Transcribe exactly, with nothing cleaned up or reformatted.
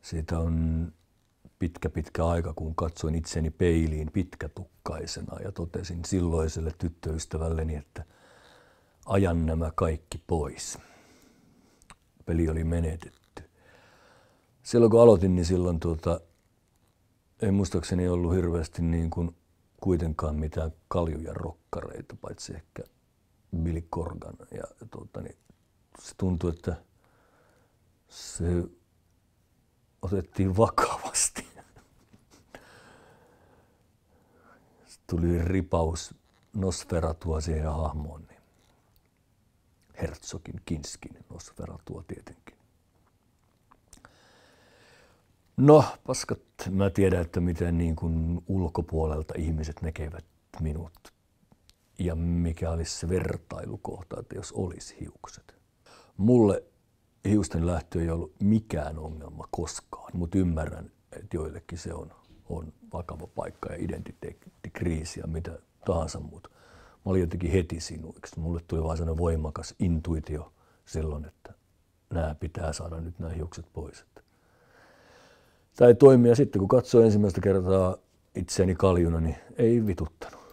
Siitä on pitkä pitkä aika, kun katsoin itseni peiliin pitkätukkaisena ja totesin silloiselle tyttöystävälleni, että ajan nämä kaikki pois. Peli oli menetetty. Silloin kun aloitin, niin silloin tuota, ei muistaakseni ollut hirveästi niin kuin kuitenkaan mitään kaljuja rokkareita, paitsi ehkä Billy Corgan. Ja tuota, niin se tuntui, että se otettiin vakavasti. Tuli ripaus Nosferatua siihen hahmoon. Niin Herzogin, Kinskin Nosferatua tietenkin. No, paskat, mä tiedän, että miten niin kuin ulkopuolelta ihmiset näkevät minut. Ja mikä olisi se vertailukohta, että jos olisi hiukset. Mulle hiusten lähtö ei ollut mikään ongelma koskaan, mutta ymmärrän, että joillekin se on, on vakava paikka ja identiteettikriisi ja mitä tahansa, mutta mä olin jotenkin heti sinuiksi. Mulle tuli vaan sellainen voimakas intuitio silloin, että nämä pitää saada nyt nämä hiukset pois. Tämä ei toimi ja sitten kun katsoo ensimmäistä kertaa itseäni kaljuna, niin ei vituttanut.